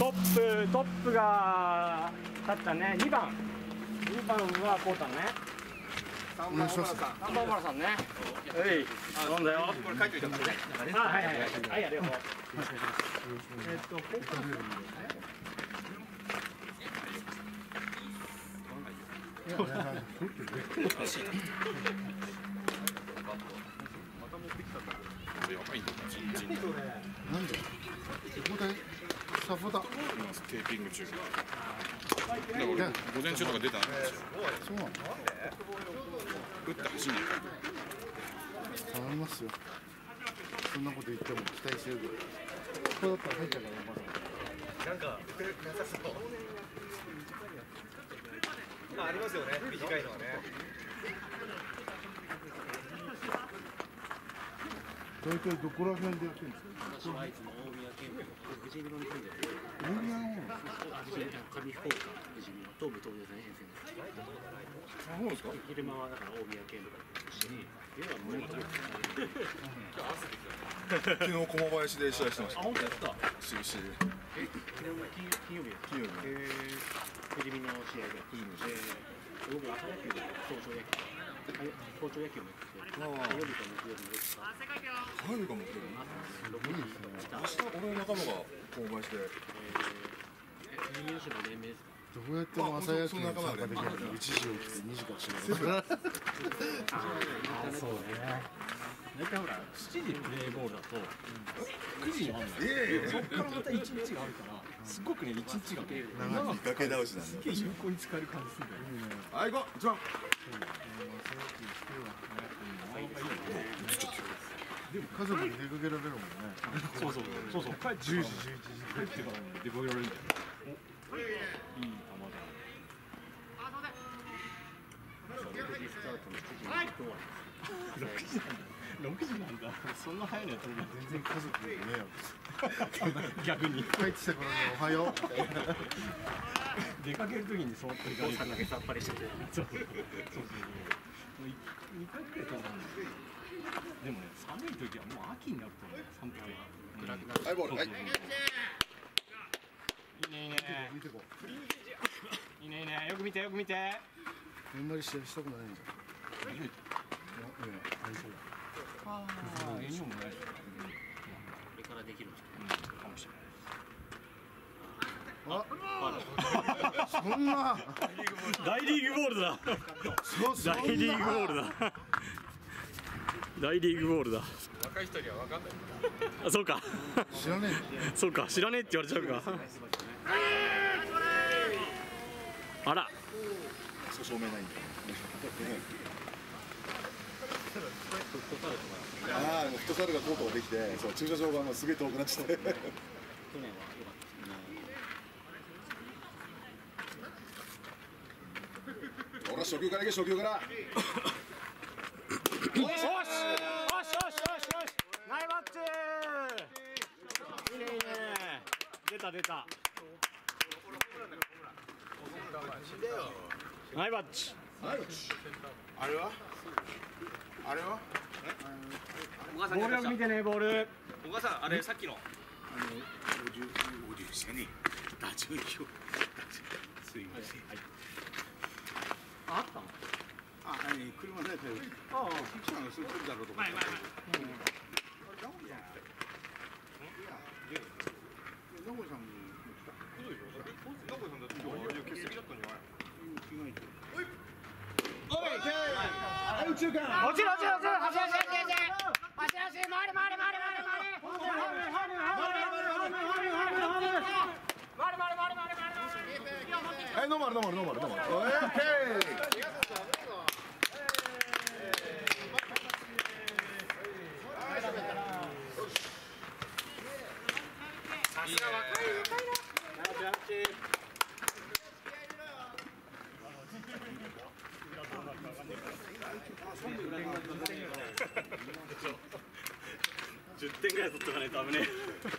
トップが勝ったね。2番はこうたね。3番小原さんね。はい、頼んだよ。これ書いておいたからね。はいはいはい、ありがとう。 なんで？ここでサポーターテーピング中。だから俺午前中とか出たんですよ。 そうなの？ 打って走んないから。 頼みますよ。そんなこと言っても期待してるけど。ここだったら入っちゃうからまだ。 なんかなさそう。まあありますよね。短いのはね。 大体どこら辺でやってるんですか？ 私はいつも大宮県部富士見の住んでる。 大宮の方。 上福岡富士見の東武東西沿線です。 そうですか。 昼間はだから大宮県部として夜はもう昨日駒林で試合してました。 あ、本当ですか。 し。 金曜日です。 金曜日。 富士見の試合で。僕は朝野球で早朝野球。早朝野球もやってて、火曜日と木曜日のよくさ。 火曜日かも来てる。明日俺の仲間が購買して。 富士見の市の連盟ですか。 どうやっても朝野球に参加できるの1時起きて2時からしない。 そうね。大体ほら7時プレーボールだと9時に終わるんだよ。そっからまた1日があるからすごくね1日がね長い崖倒しなんだ。 すげえ有効に使える感じするんだよ。 はい、行こう。1番。 でも家族に出かけられるもんね。 そうそう。帰って10時11時帰ってからね出かけられるんだよ。お、いい球だ。6時なんだ。そんな早いのやったら全然家族に迷惑。 逆に帰ってきた頃におはよう。 出かけるときにそうって行かれる。 さっぱりしてて。 そう。2回くらい飛んだんだよ。でもね、寒い時はもう秋になるとね、寒くて暗くなる。 はい、ボール。はい。 いいね。 見てこう。 いいね。よく見て。 あんまり試合したくないんじゃん。 ああ、絵にもない。 これからできるんですか。 かもしれない。 そんな大リーグボールだ。大リーグボールだ。大リーグボールだ。 若い人には分かんない。 あ、そうか。 知らねえ。 そうか、知らねえって言われちゃうか。あら。 照明ないんだ。ああ、フットサルがコートができて、そう駐車場がもうすげえ遠くなっちゃって。 去年は良かったですね。 ほら、初球から行け、初球から。 よし。ナイバッチ。いいね。出た。ナイバッチ。 あれはボールよく見てね、ボール。 小川さん、あれさっきの。 50じゃねえ。打順表。すいません。 あったの？ 車で帰る。 ああ。 ピッチャーがすぐ来るだろうと思って。名古屋さんも来た。 名古屋さんだって今日欠席だったんじゃない？ 落ちる。回れ。 はい、ノーマル。オッケー。 さすが若いな。 10点ぐらい取っとかないと危ね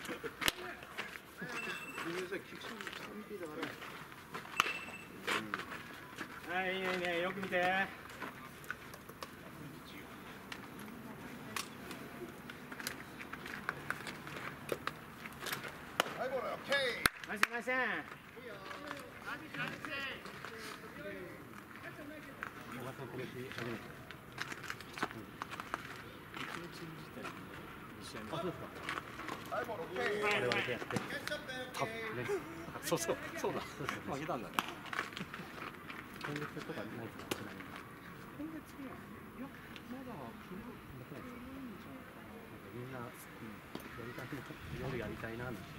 え。はい、いいね、よく見て。はい、 ボール、オッケー。 ナイスナイス。 そうそうそうだ。負けたんだね。今月とかないですか。今月いやまだみんな夜やりたいななんて。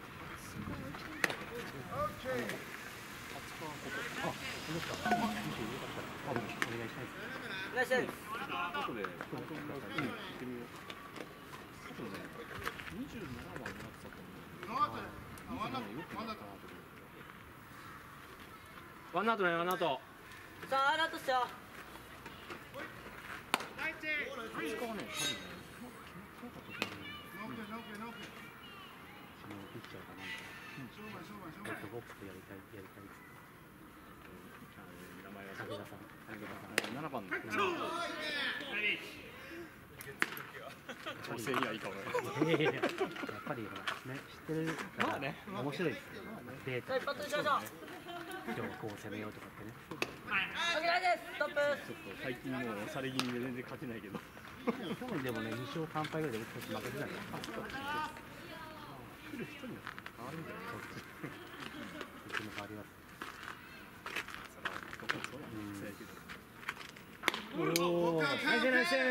あ、本当ですか。もしよかったらお願いしたいです。 いらっしゃい。 後で行ってみよう。でもね、27番もらってたと思う。 ワンアウトね、ワンアウト。 さあ、アウトっすよ。 7番の女性にはいいかもね。 やっぱりね、知ってるから面白いですよ。データ一発しましょう。 今日はこう攻めようとかってね。 お願いです。ストップ。 ちょっと最近もうされ気味で全然勝てないけど。 去年でもね、2勝3敗ぐらいで僕たち負けてないから。来る人によって変わるんじゃないか。うちも変わります。 おお、ナイスナイス。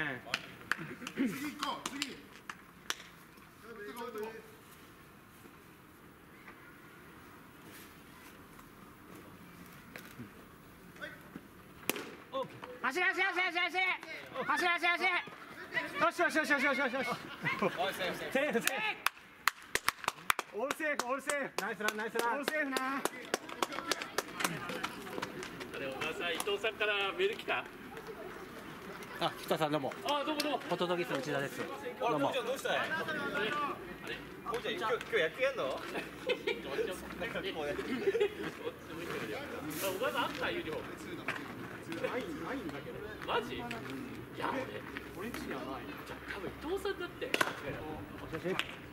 走れ走れ走れ走れ走れ走れ走れ走れ。よしよしよしよしよしよしよし。セーフセーフ。オールセーフオールセーフ。ナイスランナイスラン。オールセーフな。 あれ、小田さん、伊藤さんからメール来た。 あ、北さんどうも。 あ、どうもどうも。 ホトトギスの内田です。どうも。 どうしたい？こうちゃん今日野球やんの？ 小田さんあったユニフォーム。ないんだけど。マジ？いや俺んちにはない。じゃあ多分伊藤さんだって。 お写真。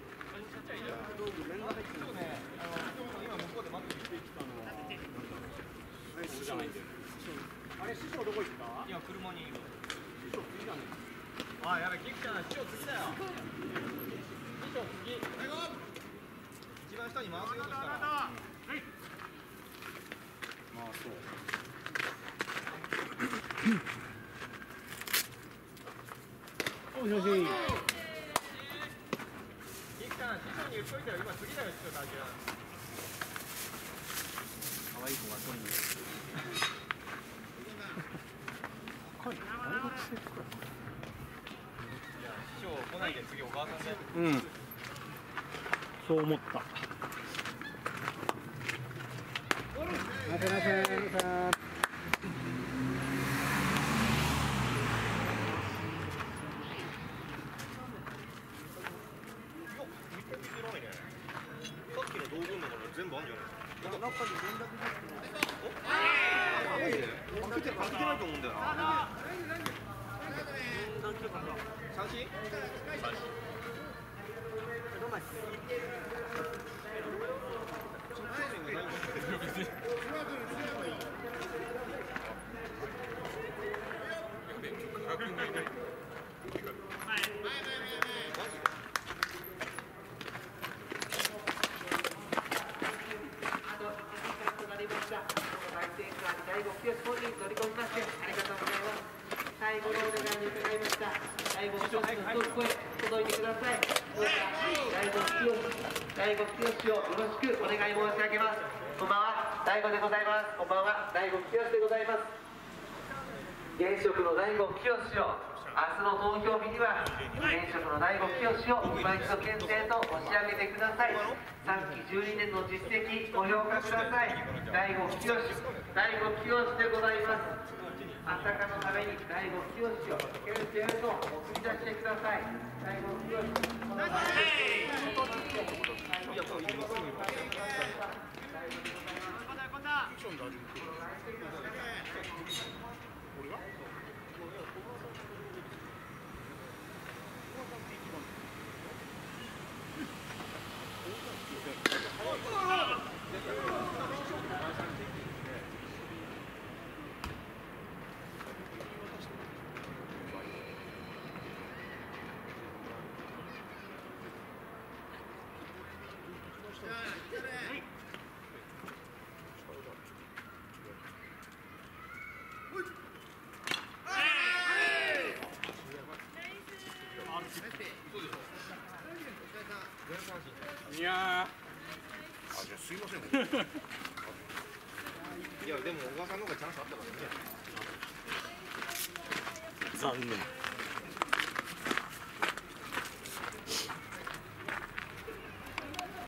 あれ師匠どこ行った？ 今車にいる。 師匠次だね。 あ、やべ、キクちゃん師匠次だよ。師匠次。一番下に回すようとしたら。 まあそう。おしし。 キクちゃん師匠に言っといたら今次だよ師匠だけ。 可愛い子が取りに。 師匠来ないで次お母さんで。 うん。そう思った。ナイスナイスナイス。 さっきの道具のところ全部あるんじゃないですか。 中に連絡が来てない。 開けてないと思うんだよな。三振？ 第5球本人乗り込みましてありがとうございます。最後のお願いに伺いました。第5球の声届いてください。第5球をよろしくお願い申し上げます。こんばんは、第5でございます。こんばんは、第5球でございます。現職の第5球を明日の投票日には現職の第5球を今一度検定と押し上げてください。3期12年の実績ご評価ください。第5球でございます。朝霞のために第5球を検定とお送り出してください。第5球おいすいません。 いやでも小川さんの方がチャンスあったからね。 残念。